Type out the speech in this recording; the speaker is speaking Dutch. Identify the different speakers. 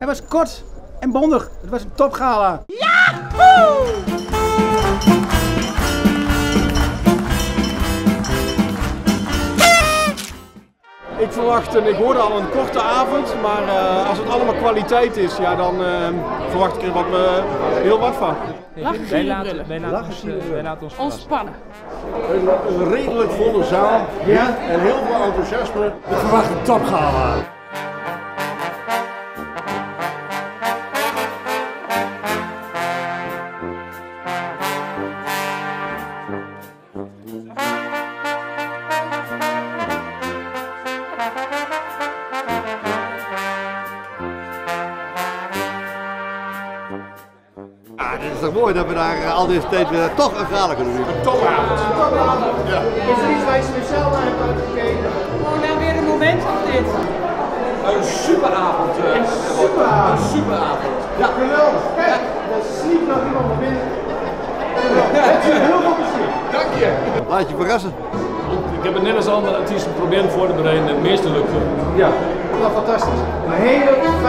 Speaker 1: Hij was kort en bondig. Het was een topgala.
Speaker 2: Yahoo!
Speaker 3: Ik hoorde al een korte avond, maar als het allemaal kwaliteit is, ja, dan verwacht ik er heel wat van.
Speaker 2: Wij laten ons ontspannen.
Speaker 4: Een redelijk volle zaal, ja, en heel veel enthousiasme.
Speaker 5: Ik verwacht een topgala.
Speaker 4: Ah, dit is toch mooi dat we daar al deze tijd weer toch een gala kunnen doen. Een topavond.
Speaker 1: Ja. Is er iets waar je speciaal naar hebt uitgekeken?
Speaker 2: Oh, nou weer een moment of dit?
Speaker 3: Een superavond.
Speaker 1: Een superavond.
Speaker 3: Een superavond.
Speaker 1: Ja, geweldig. Kijk, daar sliep nog iemand naar binnen. Heel veel plezier.
Speaker 3: Dank je.
Speaker 4: Laat je verrassen.
Speaker 6: Ik heb het net als andere artiesten proberen voor te bereiden en het meeste lukt.
Speaker 1: Ja, fantastisch. Een hele